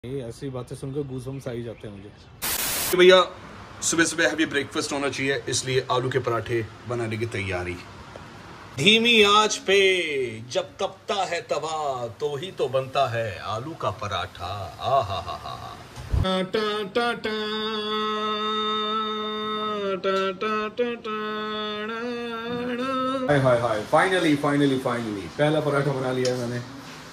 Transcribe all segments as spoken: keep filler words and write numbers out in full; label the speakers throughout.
Speaker 1: ये ऐसी बातें सुनकर गूज़बम्स आ ही जाते हैं मुझे।
Speaker 2: भैया सुबह सुबह हैवी ब्रेकफास्ट होना चाहिए, इसलिए आलू के पराठे बनाने की तैयारी। धीमी आंच पे जब तपता है तवा तो ही तो बनता है आलू का पराठा। आ हा हा हा
Speaker 1: हाय हाय हाय फाइनली फाइनली फाइनली पहला पराठा बना लिया मैंने।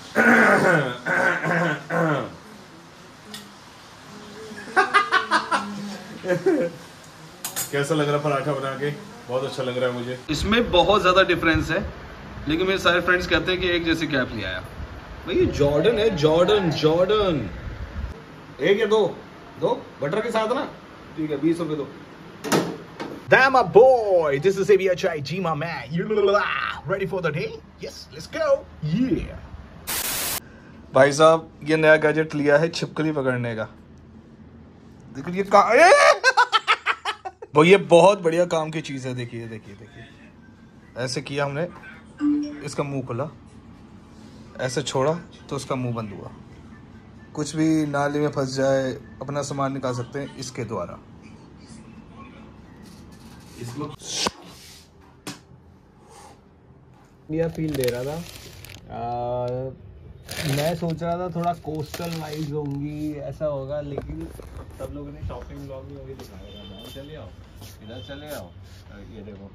Speaker 1: कैसा लग रहा पराठा बना के? बहुत अच्छा लग रहा है मुझे।
Speaker 2: इसमें बहुत ज्यादा डिफरेंस है, लेकिन मेरे सारे फ्रेंड्स कहते हैं कि एक जैसी कैप ले आया। भाई ये जॉर्डन है, जॉर्डन जॉर्डन।
Speaker 1: एक या दो दो बटर के साथ ना, ठीक है, बीस रुपए दो।
Speaker 3: Damn my boy, this is A B H I G my man. You ready for the day? Yes, let's go. Yeah.
Speaker 2: भाई साहब ये नया गैजेट लिया है छिपकली पकड़ने का। देखिए ये कहाँ वो ये बहुत बढ़िया काम की चीज है। देखिए देखिए देखिए ऐसे किया हमने, इसका मुंह खुला, ऐसे छोड़ा तो उसका मुंह बंद हुआ। कुछ भी नाली में फंस जाए अपना सामान निकाल सकते हैं इसके द्वारा। इसको
Speaker 4: यह फील दे रहा था। आ, मैं सोच रहा था थोड़ा कोस्टल वाइब्स होंगी, ऐसा होगा, लेकिन सब लोगों ने शॉपिंग ब्लॉग में वही दिखाया था। चले आओ इधर, चले आओ, ये देखो।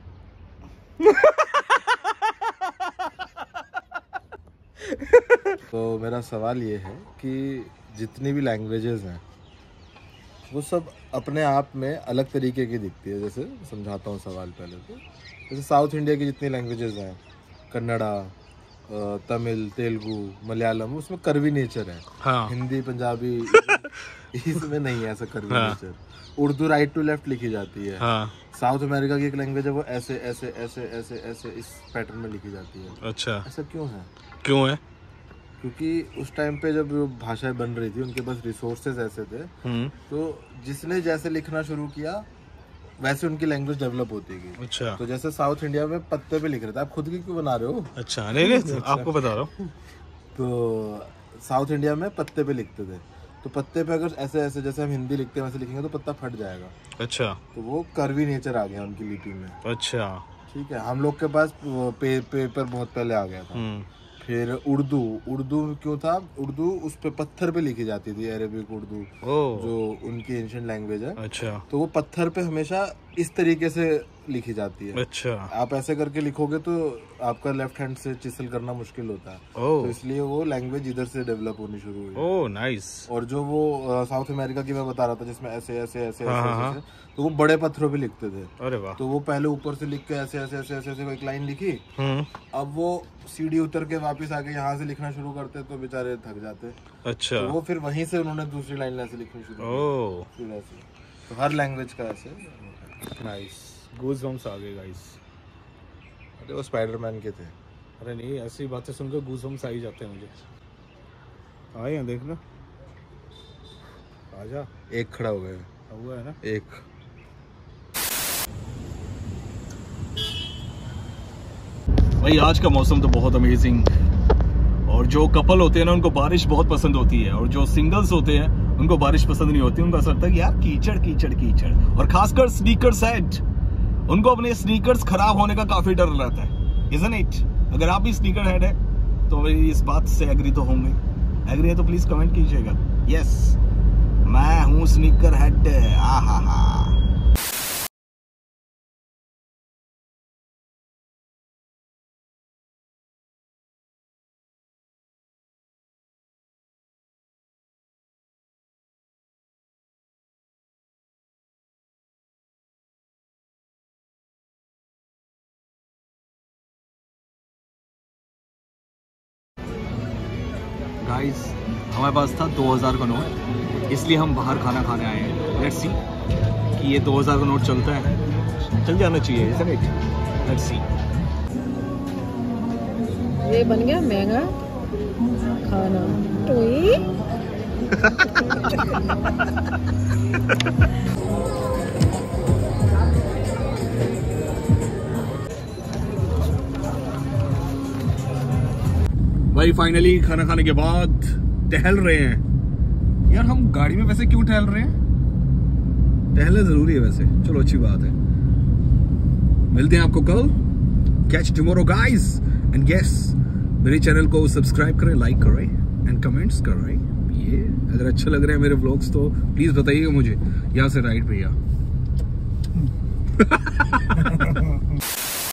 Speaker 5: तो मेरा सवाल ये है कि जितनी भी लैंग्वेजेस हैं वो सब अपने आप में अलग तरीके की दिखती है। जैसे समझाता हूँ सवाल पहले तो, जैसे साउथ इंडिया की जितनी लैंग्वेजेस हैं, कन्नड़ा, तमिल, तेलुगु, मलयालम, उसमें कर्वी नेचर है।
Speaker 2: हाँ।
Speaker 5: हिंदी, पंजाबी इसमें नहीं है ऐसा कर्वी हाँ। Nature. Urdu right to left लिखी जाती है। हाँ। साउथ अमेरिका की एक लैंग्वेज है, वो ऐसे ऐसे ऐसे ऐसे ऐसे इस पैटर्न में लिखी जाती है।
Speaker 2: अच्छा,
Speaker 5: ऐसा क्यों है?
Speaker 2: क्यों है?
Speaker 5: क्योंकि उस टाइम पे जब भाषाएं बन रही थी उनके पास रिसोर्सेज ऐसे थे, तो जिसने जैसे लिखना शुरू किया वैसे उनकी लैंग्वेज डेवलप होती गई।
Speaker 2: अच्छा।
Speaker 5: तो जैसे साउथ इंडिया में पत्ते पे लिख रहे थे, आप खुद की क्यों बना रहे हो?
Speaker 2: अच्छा नहीं नहीं अच्छा। आपको बता रहा हूँ।
Speaker 5: तो साउथ इंडिया में पत्ते पे लिखते थे, तो पत्ते पे अगर ऐसे ऐसे जैसे हम हिंदी लिखते हैं वैसे लिखेंगे तो पत्ता फट जाएगा।
Speaker 2: अच्छा।
Speaker 5: तो वो कर्वी नेचर आ गया उनकी लिपि में।
Speaker 2: अच्छा
Speaker 5: ठीक है। हम लोग के पास पे, पेपर बहुत पहले आ गया था। फिर उर्दू, उर्दू क्यों था? उर्दू उस पे पत्थर पे लिखी जाती थी, अरेबिक उर्दू जो उनकी एंशिएंट लैंग्वेज है। अच्छा। तो वो पत्थर पे हमेशा इस तरीके से लिखी जाती है। अच्छा। आप ऐसे करके लिखोगे तो आपका लेफ्ट हैंड से चिसल करना मुश्किल होता है। तो इसलिए वो लैंग्वेज इधर से डेवलप होनी शुरू हुई। Oh nice. और जो वो साउथ अमेरिका की मैं बता रहा था जिसमें ऐसे ऐसे ऐसे ऐसे, तो वो बड़े पत्थरों पे लिखते थे। अरे वाह। तो वो पहले ऊपर से लिख के ऐसे ऐसे ऐसे ऐसे ऐसे एक लाइन लिखी, अब वो सीढ़ी उतर के वापस आके यहाँ से लिखना शुरू करते तो बेचारे थक जाते। अच्छा। तो वो फिर वहीं से उन्होंने दूसरी लाइन ऐसे लिखनी शुरू की। फिर ऐसे तो हर लैंग्वेज का ऐसे।
Speaker 1: नाइस, गूज़बम्स आ गए गाइस।
Speaker 5: अरे वो स्पाइडरमैन के थे।
Speaker 1: अरे नहीं, ऐसी बातें सुनकर गूज़बम्स आ ही जाते हैं मुझे। आए हैं, देख लो, आजा।
Speaker 5: एक खड़ा हो गया
Speaker 1: हुआ है ना
Speaker 5: एक।
Speaker 2: भाई आज का मौसम तो बहुत अमेजिंग, और जो कपल होते हैं ना उनको बारिश बहुत पसंद होती है, और जो सिंगल्स होते हैं उनको बारिश पसंद नहीं होती। उनको ऐसा लगता है कि यार कीचड़ कीचड़ कीचड़, और खासकर स्नीकर्स हेड, उनको अपने स्नीकर्स खराब होने का काफी डर रहता है, इज़न्ट इट? अगर आप भी स्नीकर हेड है तो इस बात से एग्री तो होंगे। एग्री है तो प्लीज कमेंट कीजिएगा। यस, मैं हूँ स्नीकर हेड। आ हा हा। गाइस हमारे पास था दो हज़ार का नोट, इसलिए हम बाहर खाना खाने आए हैं। लेट्स सी कि ये दो हज़ार का नोट चलता है, चल जाना चाहिए। Let's see.
Speaker 6: ये बन गया महंगा खाना। टोई
Speaker 2: भाई फाइनली खाना खाने के बाद टहल रहे हैं। यार हम गाड़ी में वैसे क्यों टहल रहे हैं? टहलना जरूरी है वैसे, चलो अच्छी बात है। मिलते हैं आपको कल, catch tomorrow guys, and yes मेरे चैनल को सब्सक्राइब करें, लाइक करें एंड कमेंट्स करें। ये अगर अच्छा लग रहे हैं मेरे व्लॉग्स तो प्लीज बताइएगा मुझे। यहाँ से राइट भैया।